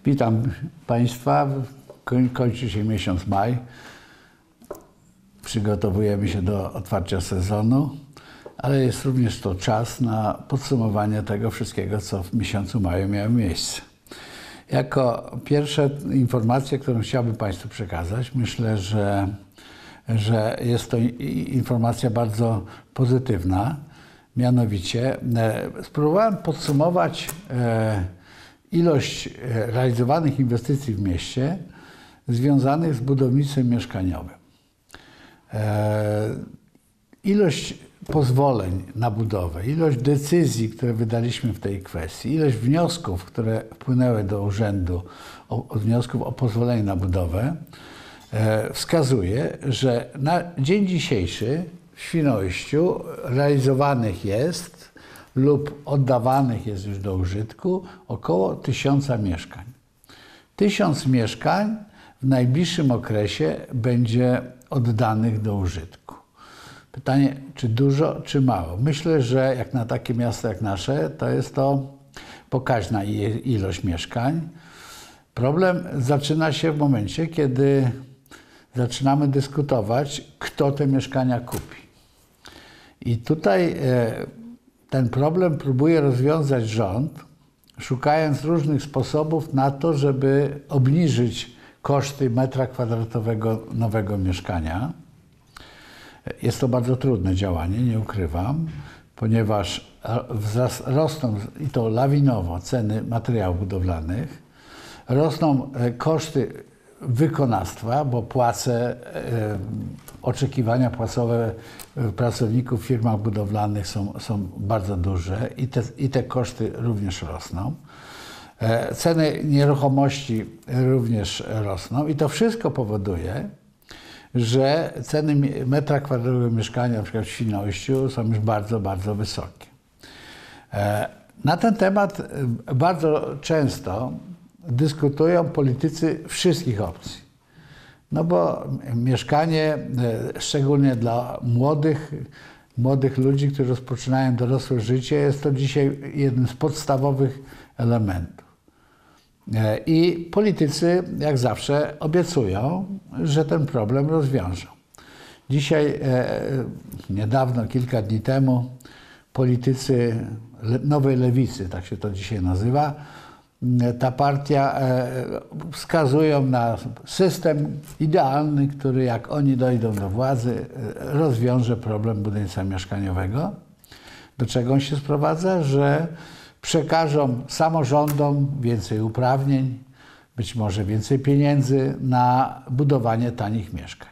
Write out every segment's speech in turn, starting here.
Witam Państwa. Kończy się miesiąc maj. Przygotowujemy się do otwarcia sezonu, ale jest również to czas na podsumowanie tego wszystkiego, co w miesiącu maju miało miejsce. Jako pierwsza informacja, którą chciałbym Państwu przekazać, myślę, że jest to informacja bardzo pozytywna. Mianowicie spróbowałem podsumować ilość realizowanych inwestycji w mieście związanych z budownictwem mieszkaniowym. Ilość pozwoleń na budowę, ilość decyzji, które wydaliśmy w tej kwestii, ilość wniosków, które wpłynęły do urzędu, wniosków o pozwolenie na budowę, wskazuje, że na dzień dzisiejszy w Świnoujściu realizowanych jest lub oddawanych jest już do użytku około 1000 mieszkań. 1000 mieszkań w najbliższym okresie będzie oddanych do użytku. Pytanie, czy dużo, czy mało? Myślę, że jak na takie miasto jak nasze, to jest to pokaźna ilość mieszkań. Problem zaczyna się w momencie, kiedy zaczynamy dyskutować, kto te mieszkania kupi. I tutaj ten problem próbuje rozwiązać rząd, szukając różnych sposobów na to, żeby obniżyć koszty metra kwadratowego nowego mieszkania. Jest to bardzo trudne działanie, nie ukrywam, ponieważ rosną, i to lawinowo, ceny materiałów budowlanych, rosną koszty wykonawstwa, bo płace, oczekiwania płacowe pracowników w firmach budowlanych są bardzo duże i te koszty również rosną. Ceny nieruchomości również rosną i to wszystko powoduje, że ceny metra kwadratowego mieszkania na przykład w Świnoujściu są już bardzo, bardzo wysokie. Na ten temat bardzo często dyskutują politycy wszystkich opcji. No bo mieszkanie, szczególnie dla młodych ludzi, którzy rozpoczynają dorosłe życie, jest to dzisiaj jednym z podstawowych elementów. I politycy, jak zawsze, obiecują, że ten problem rozwiążą. Dzisiaj, niedawno, kilka dni temu, politycy Nowej Lewicy, tak się to dzisiaj nazywa, ta partia wskazują na system idealny, który jak oni dojdą do władzy, rozwiąże problem budownictwa mieszkaniowego. Do czego on się sprowadza? Że przekażą samorządom więcej uprawnień, być może więcej pieniędzy na budowanie tanich mieszkań.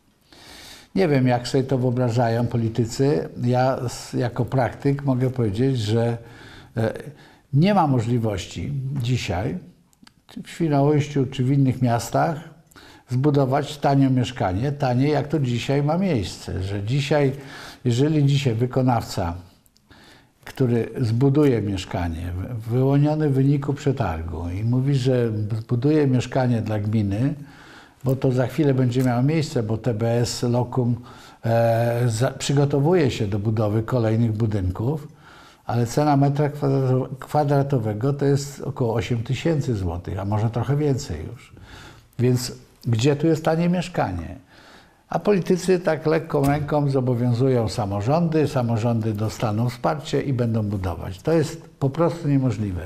Nie wiem, jak sobie to wyobrażają politycy. Ja jako praktyk mogę powiedzieć, że nie ma możliwości dzisiaj w Świnoujściu czy w innych miastach zbudować tanie mieszkanie, tanie jak to dzisiaj ma miejsce. Że dzisiaj, jeżeli dzisiaj wykonawca, który zbuduje mieszkanie, wyłoniony w wyniku przetargu i mówi, że zbuduje mieszkanie dla gminy, bo to za chwilę będzie miało miejsce, bo TBS Lokum przygotowuje się do budowy kolejnych budynków, ale cena metra kwadratowego to jest około 8000 zł, a może trochę więcej już. Więc gdzie tu jest tanie mieszkanie? A politycy tak lekką ręką zobowiązują samorządy dostaną wsparcie i będą budować. To jest po prostu niemożliwe.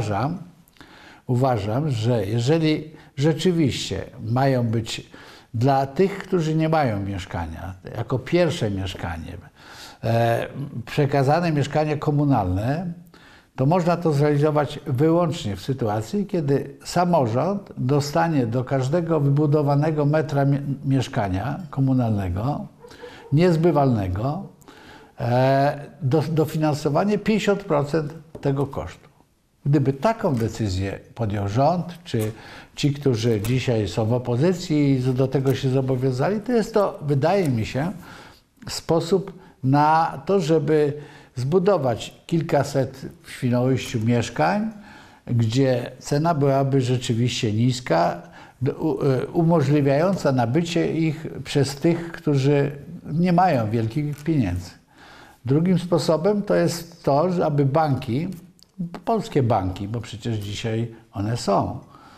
Uważam, że jeżeli rzeczywiście mają być dla tych, którzy nie mają mieszkania, jako pierwsze mieszkanie, przekazane mieszkanie komunalne, to można to zrealizować wyłącznie w sytuacji, kiedy samorząd dostanie do każdego wybudowanego metra mieszkania komunalnego, niezbywalnego, dofinansowanie 50% tego kosztu. Gdyby taką decyzję podjął rząd, czy ci, którzy dzisiaj są w opozycji i do tego się zobowiązali, to jest to, wydaje mi się, sposób na to, żeby zbudować kilkaset w Świnoujściu mieszkań, gdzie cena byłaby rzeczywiście niska, umożliwiająca nabycie ich przez tych, którzy nie mają wielkich pieniędzy. Drugim sposobem to jest to, aby banki, polskie banki, bo przecież dzisiaj one są,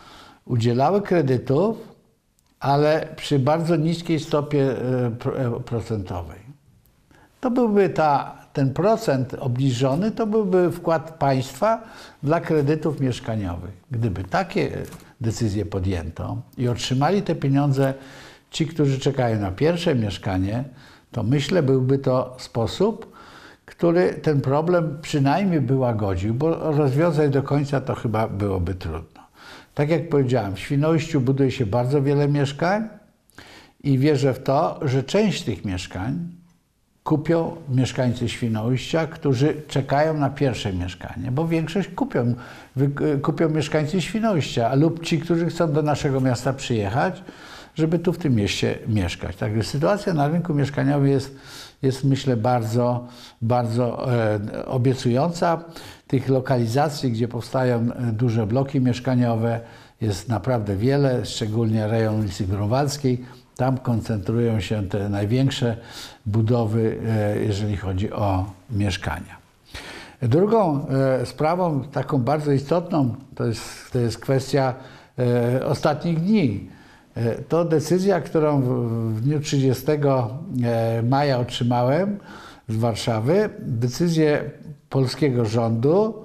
udzielały kredytów, ale przy bardzo niskiej stopie procentowej. To byłby ten procent obniżony, to byłby wkład państwa dla kredytów mieszkaniowych. Gdyby takie decyzje podjęto i otrzymali te pieniądze ci, którzy czekają na pierwsze mieszkanie, to myślę, byłby to sposób, który ten problem przynajmniej by łagodził, bo rozwiązać do końca to chyba byłoby trudno. Tak jak powiedziałem, w Świnoujściu buduje się bardzo wiele mieszkań i wierzę w to, że część tych mieszkań kupią mieszkańcy Świnoujścia, którzy czekają na pierwsze mieszkanie, bo większość kupią mieszkańcy Świnoujścia lub ci, którzy chcą do naszego miasta przyjechać, żeby tu w tym mieście mieszkać. Także sytuacja na rynku mieszkaniowym jest myślę bardzo obiecująca. Tych lokalizacji, gdzie powstają duże bloki mieszkaniowe, jest naprawdę wiele, szczególnie rejon ulicy Grunwaldzkiej. Tam koncentrują się te największe budowy, jeżeli chodzi o mieszkania. Drugą sprawą, taką bardzo istotną, to jest kwestia ostatnich dni. To decyzja, którą w dniu 30 maja otrzymałem z Warszawy, decyzję polskiego rządu.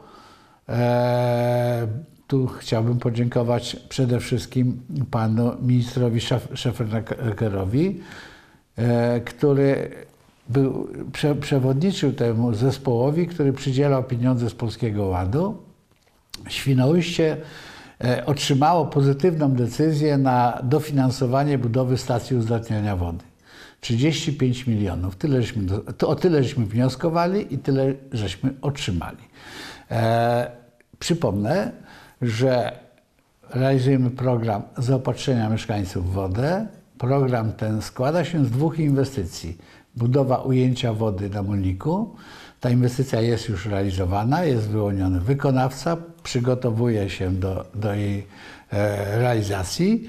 Tu chciałbym podziękować przede wszystkim panu ministrowi Scheffernakerowi, który przewodniczył temu zespołowi, który przydzielał pieniądze z Polskiego Ładu. Świnoujście otrzymało pozytywną decyzję na dofinansowanie budowy stacji uzdatniania wody. 35 milionów. O tyle żeśmy wnioskowali i tyle żeśmy otrzymali. Przypomnę, że realizujemy program zaopatrzenia mieszkańców w wodę. Program ten składa się z dwóch inwestycji. Budowa ujęcia wody na Mulniku. Ta inwestycja jest już realizowana, jest wyłoniony wykonawca, przygotowuje się do jej realizacji.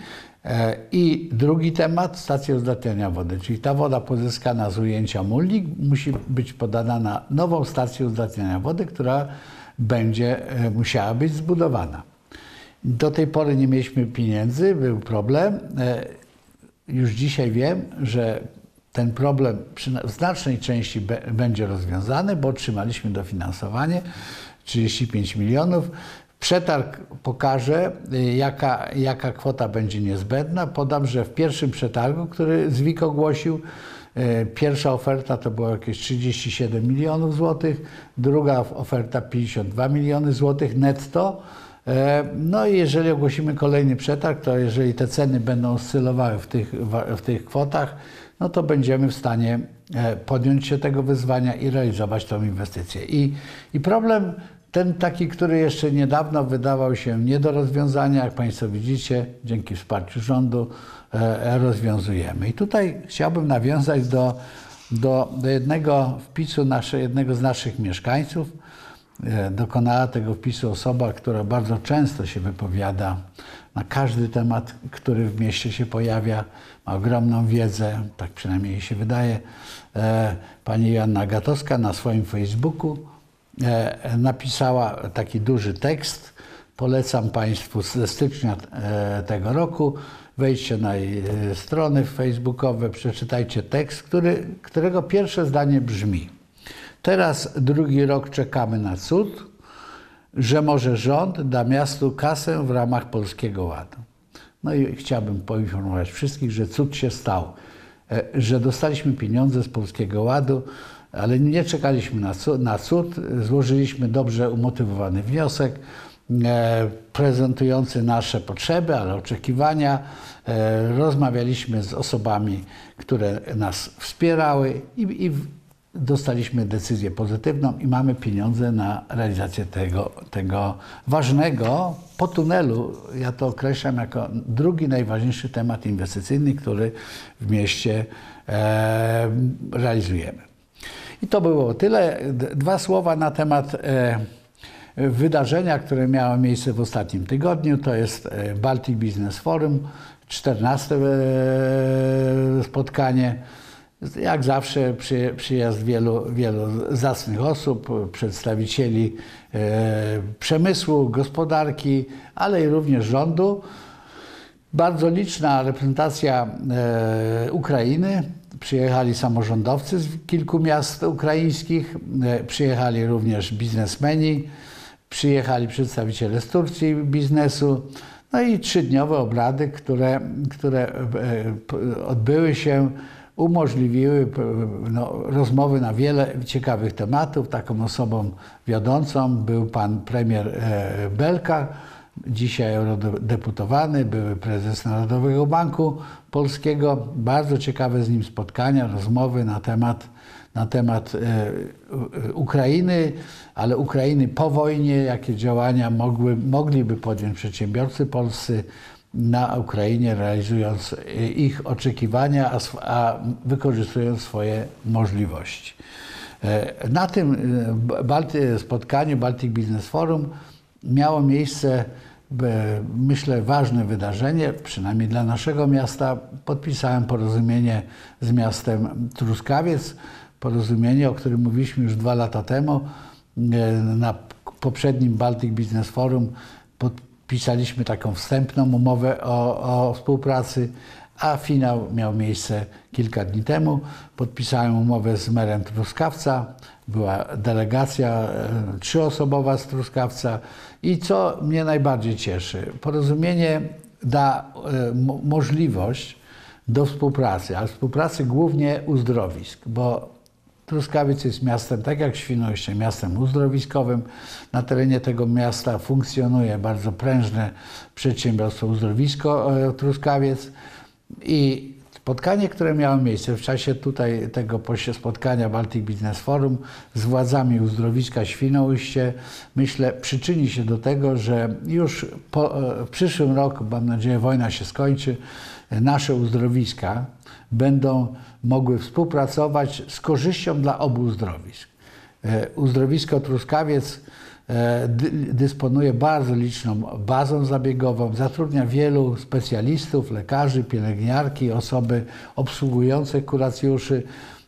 I drugi temat, stacja uzdatniania wody, czyli ta woda pozyskana z ujęcia Mulnik musi być podana na nową stację uzdatniania wody, która będzie musiała być zbudowana. Do tej pory nie mieliśmy pieniędzy, był problem. Już dzisiaj wiem, że ten problem w znacznej części będzie rozwiązany, bo otrzymaliśmy dofinansowanie 35 milionów. Przetarg pokaże, jaka kwota będzie niezbędna. Podam, że w pierwszym przetargu, który ZWIK ogłosił, pierwsza oferta to było jakieś 37 milionów złotych, druga oferta 52 miliony złotych netto. No i jeżeli ogłosimy kolejny przetarg, to jeżeli te ceny będą oscylowały w tych kwotach, no to będziemy w stanie podjąć się tego wyzwania i realizować tą inwestycję. I problem ten taki, który jeszcze niedawno wydawał się nie do rozwiązania, jak Państwo widzicie, dzięki wsparciu rządu rozwiązujemy. I tutaj chciałbym nawiązać do jednego wpisu jednego z naszych mieszkańców. Dokonała tego wpisu osoba, która bardzo często się wypowiada na każdy temat, który w mieście się pojawia. Ma ogromną wiedzę, tak przynajmniej jej się wydaje. Pani Joanna Gatowska na swoim Facebooku napisała taki duży tekst. Polecam Państwu ze stycznia tego roku. Wejdźcie na jej strony facebookowe, przeczytajcie tekst, którego pierwsze zdanie brzmi: teraz drugi rok czekamy na cud, że może rząd da miastu kasę w ramach Polskiego Ładu. No i chciałbym poinformować wszystkich, że cud się stał, że dostaliśmy pieniądze z Polskiego Ładu, ale nie czekaliśmy na cud. Złożyliśmy dobrze umotywowany wniosek, prezentujący nasze potrzeby, ale oczekiwania. Rozmawialiśmy z osobami, które nas wspierały i dostaliśmy decyzję pozytywną i mamy pieniądze na realizację tego ważnego po tunelu. Ja to określam jako drugi najważniejszy temat inwestycyjny, który w mieście realizujemy. I to było tyle. Dwa słowa na temat wydarzenia, które miało miejsce w ostatnim tygodniu. To jest Baltic Business Forum, 14. spotkanie. Jak zawsze przyjazd wielu zacnych osób, przedstawicieli przemysłu, gospodarki, ale i również rządu. Bardzo liczna reprezentacja Ukrainy. Przyjechali samorządowcy z kilku miast ukraińskich, przyjechali również biznesmeni, przyjechali przedstawiciele z Turcji biznesu. No i 3-dniowe obrady, które odbyły się, umożliwiły rozmowy na wiele ciekawych tematów. Taką osobą wiodącą był pan premier Belka, dzisiaj eurodeputowany, były prezes Narodowego Banku Polskiego. Bardzo ciekawe z nim spotkania, rozmowy na temat Ukrainy, ale Ukrainy po wojnie, jakie działania mogliby podjąć przedsiębiorcy polscy na Ukrainie, realizując ich oczekiwania, a wykorzystując swoje możliwości. Na tym spotkaniu Baltic Business Forum miało miejsce, myślę, ważne wydarzenie, przynajmniej dla naszego miasta. Podpisałem porozumienie z miastem Truskawiec, porozumienie, o którym mówiliśmy już 2 lata temu. Na poprzednim Baltic Business Forum podpisaliśmy taką wstępną umowę o współpracy, a finał miał miejsce kilka dni temu. Podpisałem umowę z merem Truskawca, była delegacja 3-osobowa z Truskawca i co mnie najbardziej cieszy, porozumienie da możliwość do współpracy, ale współpracy głównie uzdrowisk, bo Truskawiec jest miastem, tak jak Świnoujście, miastem uzdrowiskowym. Na terenie tego miasta funkcjonuje bardzo prężne przedsiębiorstwo Uzdrowisko Truskawiec i spotkanie, które miało miejsce w czasie tego spotkania Baltic Business Forum z władzami uzdrowiska Świnoujście, myślę, przyczyni się do tego, że już w przyszłym roku, mam nadzieję, wojna się skończy, nasze uzdrowiska będą mogły współpracować z korzyścią dla obu uzdrowisk. Uzdrowisko Truskawiec dysponuje bardzo liczną bazą zabiegową, zatrudnia wielu specjalistów, lekarzy, pielęgniarki, osoby obsługujące kuracjuszy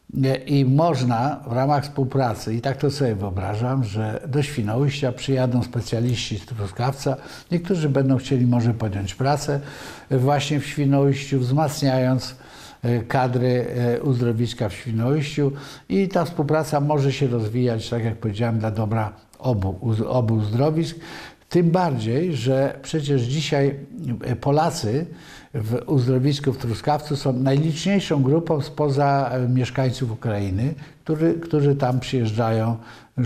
i można w ramach współpracy, i tak to sobie wyobrażam, że do Świnoujścia przyjadą specjaliści z Truskawca. Niektórzy będą chcieli może podjąć pracę właśnie w Świnoujściu, wzmacniając kadry uzdrowiska w Świnoujściu i ta współpraca może się rozwijać, tak jak powiedziałem, dla dobra obu uzdrowisk. Tym bardziej, że przecież dzisiaj Polacy w uzdrowisku w Truskawcu są najliczniejszą grupą spoza mieszkańców Ukrainy, którzy tam przyjeżdżają,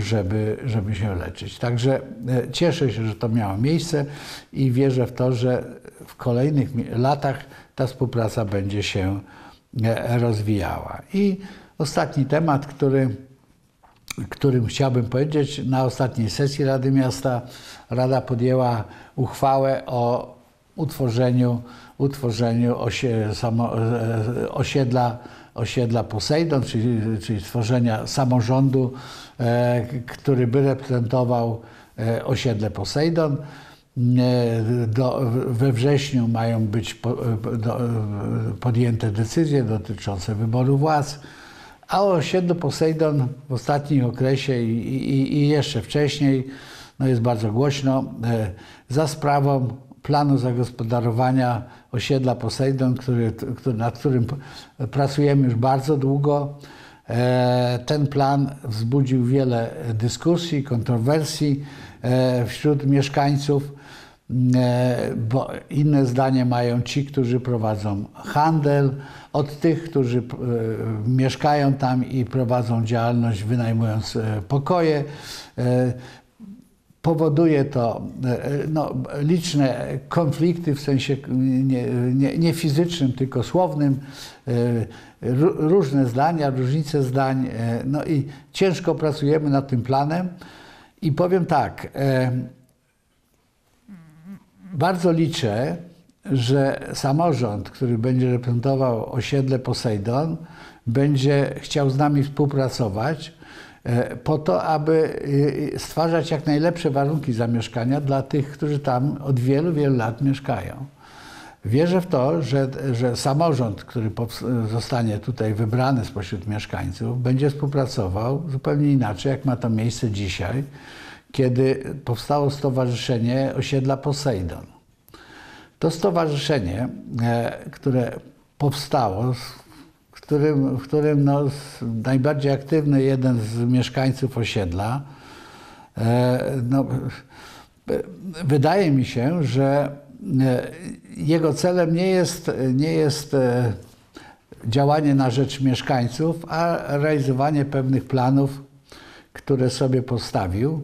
żeby się leczyć. Także cieszę się, że to miało miejsce i wierzę w to, że w kolejnych latach ta współpraca będzie się rozwijała. I ostatni temat, którym chciałbym powiedzieć, na ostatniej sesji Rady Miasta Rada podjęła uchwałę o utworzeniu osiedla Posejdon, czyli stworzenia samorządu, który by reprezentował osiedle Posejdon. We wrześniu mają być podjęte decyzje dotyczące wyboru władz, a o osiedlu Posejdon w ostatnim okresie i jeszcze wcześniej jest bardzo głośno za sprawą planu zagospodarowania osiedla Posejdon, nad którym pracujemy już bardzo długo. Ten plan wzbudził wiele dyskusji, kontrowersji wśród mieszkańców, bo inne zdanie mają ci, którzy prowadzą handel, od tych, którzy mieszkają tam i prowadzą działalność wynajmując pokoje. Powoduje to liczne konflikty w sensie nie fizycznym, tylko słownym, różne zdania, różnice zdań, i ciężko pracujemy nad tym planem. I powiem tak, bardzo liczę, że samorząd, który będzie reprezentował osiedle Posejdon, będzie chciał z nami współpracować po to, aby stwarzać jak najlepsze warunki zamieszkania dla tych, którzy tam od wielu, wielu lat mieszkają. Wierzę w to, że samorząd, który zostanie tutaj wybrany spośród mieszkańców, będzie współpracował zupełnie inaczej, jak ma to miejsce dzisiaj, kiedy powstało Stowarzyszenie Osiedla Posejdon. To stowarzyszenie, które powstało, w którym no, najbardziej aktywny jeden z mieszkańców osiedla, no, wydaje mi się, że jego celem nie jest działanie na rzecz mieszkańców, a realizowanie pewnych planów, które sobie postawił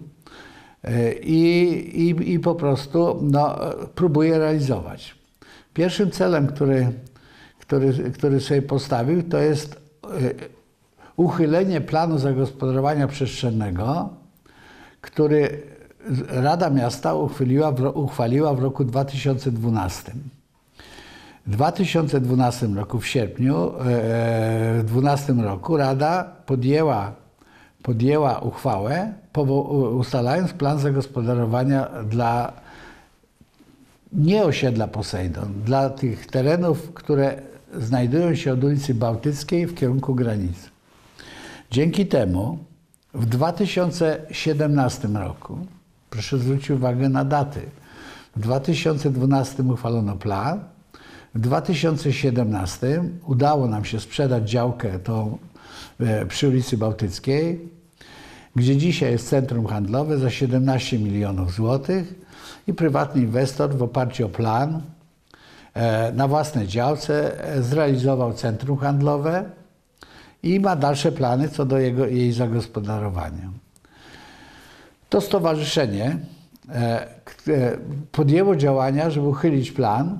i po prostu no, próbuje realizować. Pierwszym celem, który sobie postawił, to jest uchylenie planu zagospodarowania przestrzennego, który Rada Miasta uchwaliła w roku 2012. W 2012 roku, w sierpniu, w 2012 roku Rada podjęła uchwałę, ustalając plan zagospodarowania dla nie osiedla Posejdon, dla tych terenów, które znajdują się od ulicy Bałtyckiej w kierunku granicy. Dzięki temu w 2017 roku, proszę zwrócić uwagę na daty, w 2012 uchwalono plan, w 2017 udało nam się sprzedać działkę tą przy ulicy Bałtyckiej, gdzie dzisiaj jest centrum handlowe za 17 milionów złotych i prywatny inwestor w oparciu o plan na własnej działce zrealizował centrum handlowe i ma dalsze plany co do jej zagospodarowania. To stowarzyszenie podjęło działania, żeby uchylić plan.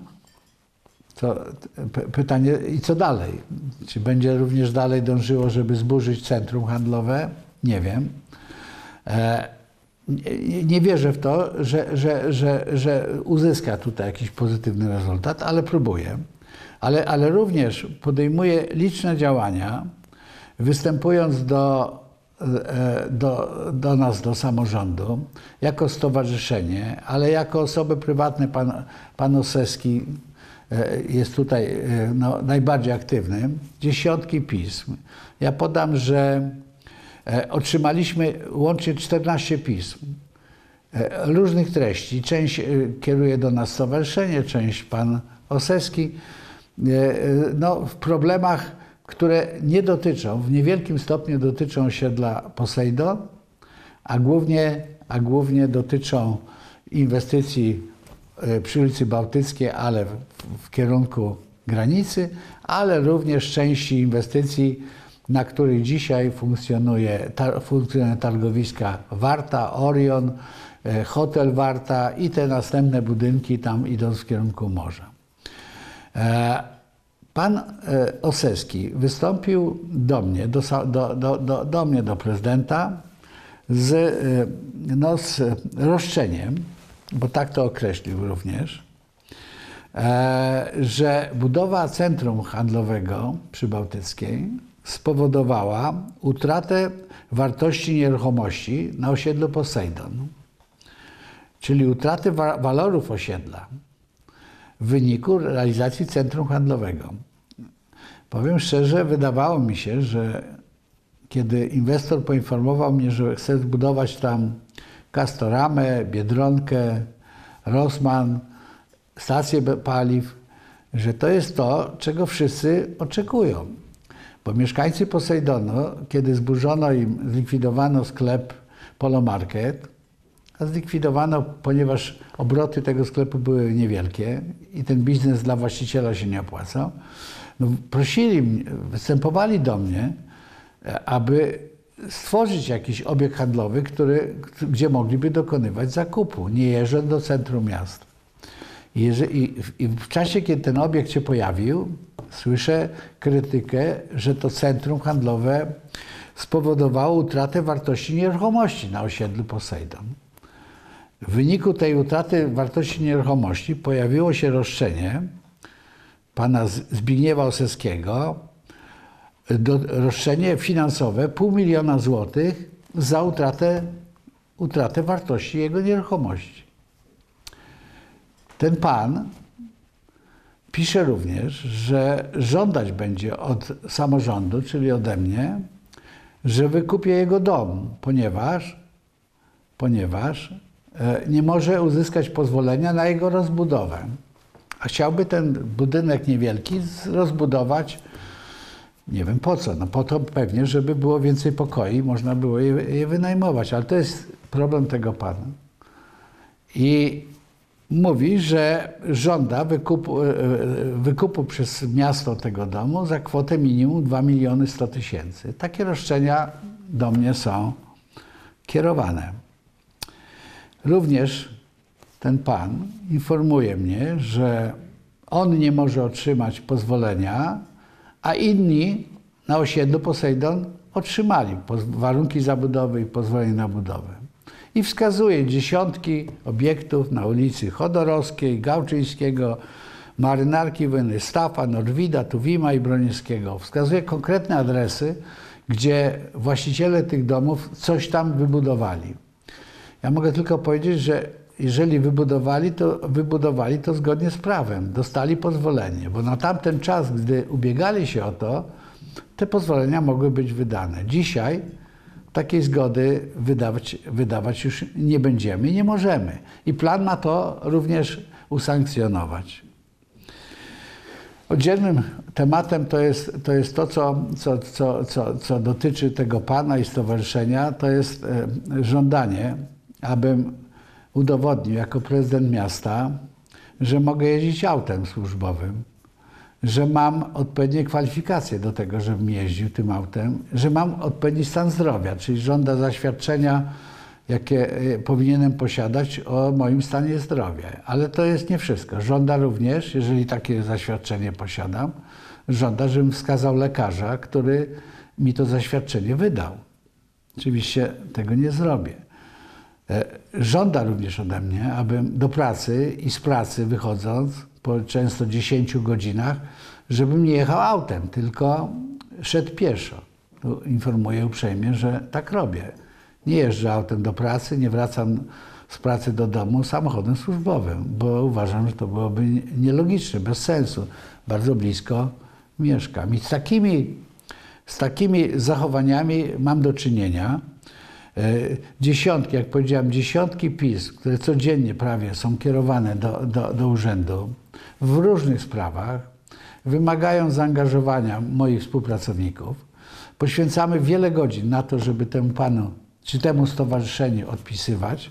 Pytanie, i co dalej? Czy będzie również dalej dążyło, żeby zburzyć centrum handlowe? Nie wiem. Nie wierzę w to, że uzyska tutaj jakiś pozytywny rezultat, ale próbuje. Ale również podejmuje liczne działania, występując do nas, do samorządu, jako stowarzyszenie, ale jako osoby prywatne. Pan Oseski jest tutaj no, najbardziej aktywnym. Dziesiątki pism. Ja podam, że otrzymaliśmy łącznie 14 pism różnych treści. Część kieruje do nas stowarzyszenie, część pan Oseski. No, w problemach, które nie dotyczą, w niewielkim stopniu dotyczą osiedla Posejdon, a głównie dotyczą inwestycji przy ulicy Bałtyckiej, ale w kierunku granicy, ale również części inwestycji, na których dzisiaj funkcjonują targowiska Warta, Orion, hotel Warta i te następne budynki tam idąc w kierunku morza. Pan Oseski wystąpił do mnie, do prezydenta z roszczeniem, bo tak to określił również, że budowa centrum handlowego przy Bałtyckiej spowodowała utratę wartości nieruchomości na osiedlu Posejdon, czyli utratę walorów osiedla w wyniku realizacji centrum handlowego. Powiem szczerze, wydawało mi się, że kiedy inwestor poinformował mnie, że chce zbudować tam Castoramę, Biedronkę, Rossmann, stację paliw, że to jest to, czego wszyscy oczekują. Bo mieszkańcy Posejdonu, kiedy zburzono im, zlikwidowano sklep Polo Market, a zlikwidowano, ponieważ obroty tego sklepu były niewielkie i ten biznes dla właściciela się nie opłacał, no występowali do mnie, aby stworzyć jakiś obiekt handlowy, gdzie mogliby dokonywać zakupu, nie jeżdżąc do centrum miasta. I w czasie, kiedy ten obiekt się pojawił, słyszę krytykę, że to centrum handlowe spowodowało utratę wartości nieruchomości na osiedlu Posejdon. W wyniku tej utraty wartości nieruchomości pojawiło się roszczenie pana Zbigniewa Oseskiego, roszczenie finansowe 500 000 złotych za utratę wartości jego nieruchomości. Ten pan pisze również, że żądać będzie od samorządu, czyli ode mnie, że wykupię jego dom, ponieważ nie może uzyskać pozwolenia na jego rozbudowę. A chciałby ten budynek niewielki rozbudować, nie wiem po co, no po to pewnie, żeby było więcej pokoi, można było je wynajmować, ale to jest problem tego pana. I mówi, że żąda wykupu przez miasto tego domu za kwotę minimum 2 100 000. Takie roszczenia do mnie są kierowane. Również ten pan informuje mnie, że on nie może otrzymać pozwolenia, a inni na osiedlu Posejdon otrzymali warunki zabudowy i pozwolenie na budowę. I wskazuje dziesiątki obiektów na ulicy Chodorowskiej, Gałczyńskiego, Marynarki Wojennej, Stafa, Norwida, Tuwima i Broniewskiego. Wskazuje konkretne adresy, gdzie właściciele tych domów coś tam wybudowali. Ja mogę tylko powiedzieć, że jeżeli wybudowali to zgodnie z prawem, dostali pozwolenie, bo na tamten czas, gdy ubiegali się o to, te pozwolenia mogły być wydane. Dzisiaj takiej zgody wydawać już nie będziemy i nie możemy. I plan ma to również usankcjonować. Oddzielnym tematem to jest to, co dotyczy tego pana i stowarzyszenia, to jest żądanie, abym udowodnił jako prezydent miasta, że mogę jeździć autem służbowym, że mam odpowiednie kwalifikacje do tego, żebym jeździł tym autem, że mam odpowiedni stan zdrowia, czyli żąda zaświadczenia, jakie powinienem posiadać o moim stanie zdrowia. Ale to jest nie wszystko. Żąda również, jeżeli takie zaświadczenie posiadam, żąda, żebym wskazał lekarza, który mi to zaświadczenie wydał. Oczywiście tego nie zrobię. Żąda również ode mnie, abym do pracy i z pracy wychodząc, po często 10 godzinach, żebym nie jechał autem, tylko szedł pieszo. Tu informuję uprzejmie, że tak robię. Nie jeżdżę autem do pracy, nie wracam z pracy do domu samochodem służbowym, bo uważam, że to byłoby nielogiczne, bez sensu. Bardzo blisko mieszkam. I z takimi zachowaniami mam do czynienia. Dziesiątki, jak powiedziałem, dziesiątki pism, które codziennie prawie są kierowane do urzędu w różnych sprawach, wymagają zaangażowania moich współpracowników. Poświęcamy wiele godzin na to, żeby temu panu czy temu stowarzyszeniu odpisywać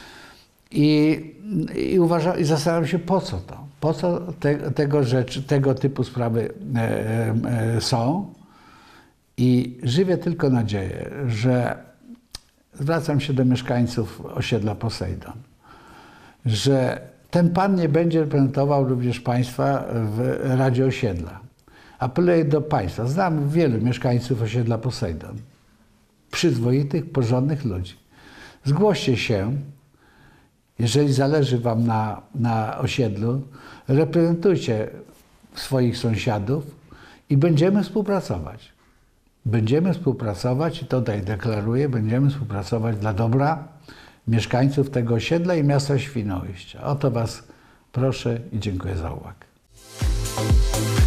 i zastanawiam się, po co to? Po co tego typu sprawy są? I żywię tylko nadzieję, że zwracam się do mieszkańców osiedla Posejdon, że ten pan nie będzie reprezentował również państwa w Radzie Osiedla. Apeluję do państwa. Znam wielu mieszkańców osiedla Posejdon. Przyzwoitych, porządnych ludzi. Zgłoście się, jeżeli zależy wam na osiedlu, reprezentujcie swoich sąsiadów i będziemy współpracować. Będziemy współpracować i tutaj deklaruję, będziemy współpracować dla dobra mieszkańców tego osiedla i miasta Świnoujścia. O to was proszę i dziękuję za uwagę.